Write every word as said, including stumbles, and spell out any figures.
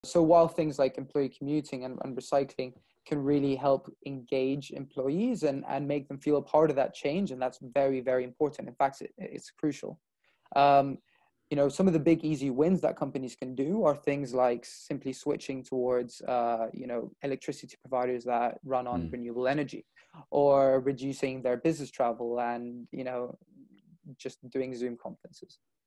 So while things like employee commuting and, and recycling can really help engage employees and, and make them feel a part of that change, and that's very, very important. In fact, it, it's crucial. Um, you know, some of the big easy wins that companies can do are things like simply switching towards, uh, you know, electricity providers that run on Mm. renewable energy, or reducing their business travel and, you know, just doing Zoom conferences.